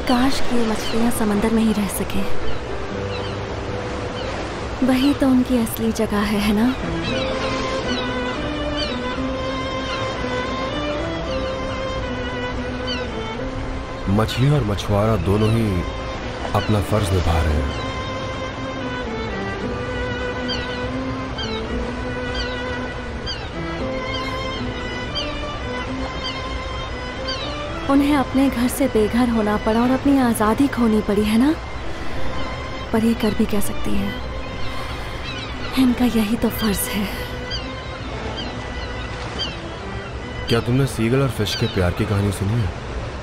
काश कि मछलियाँ समंदर में ही रह सके। वही तो उनकी असली जगह है ना? मछली और मछुआरा दोनों ही अपना फर्ज निभा रहे हैं। उन्हें अपने घर से बेघर होना पड़ा और अपनी आज़ादी खोनी पड़ी है ना? पर ये कर भी क्या सकती है, इनका यही तो फर्ज है। क्या तुमने सीगल और फिश के प्यार की कहानी सुनी है?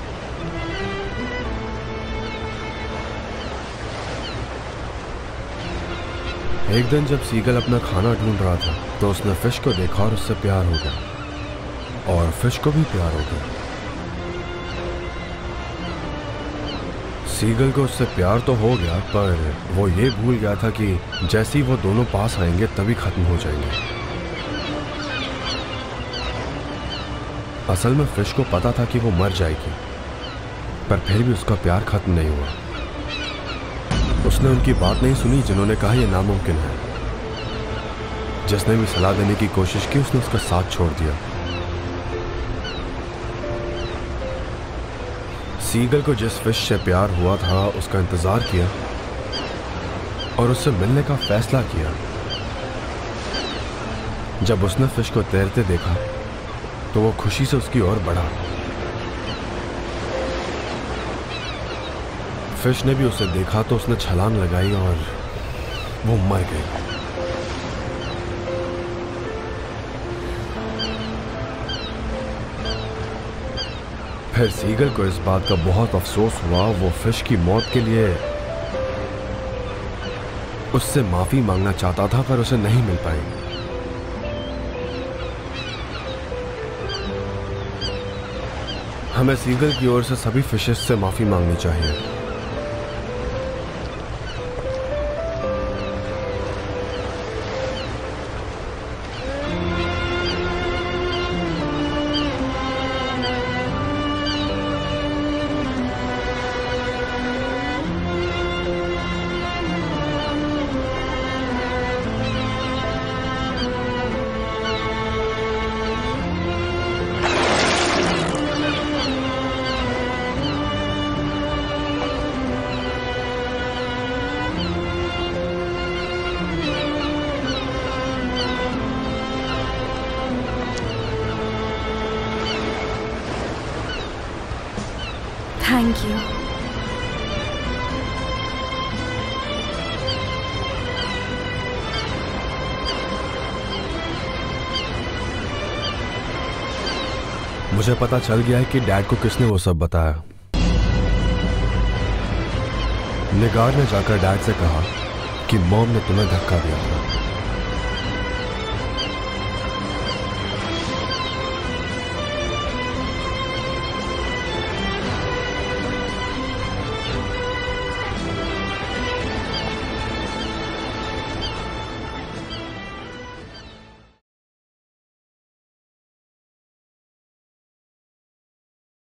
एक दिन जब सीगल अपना खाना ढूंढ रहा था तो उसने फिश को देखा और उससे प्यार हो गया और फिश को भी प्यार हो गया। सीगल को उससे प्यार तो हो गया पर वो ये भूल गया था कि जैसे ही वो दोनों पास आएंगे तभी खत्म हो जाएंगे। असल में फिश को पता था कि वो मर जाएगी, पर फिर भी उसका प्यार खत्म नहीं हुआ। उसने उनकी बात नहीं सुनी जिन्होंने कहा यह नामुमकिन है। जिसने भी सलाह देने की कोशिश की उसने उसका साथ छोड़ दिया। सीगल को जिस फिश से प्यार हुआ था उसका इंतजार किया और उससे मिलने का फैसला किया। जब उसने फिश को तैरते देखा तो वो खुशी से उसकी ओर बढ़ा। फिश ने भी उसे देखा तो उसने छलांग लगाई और वो मर गई। फिर सीगल को इस बात का बहुत अफसोस हुआ। वो फिश की मौत के लिए उससे माफी मांगना चाहता था पर उसे नहीं मिल पाई। हमें सीगल की ओर से सभी फिशेस से माफी मांगनी चाहिए। Thank you. मुझे पता चल गया है कि डैड को किसने वो सब बताया। निगार ने जाकर डैड से कहा कि मॉम ने तुम्हें धक्का दिया था।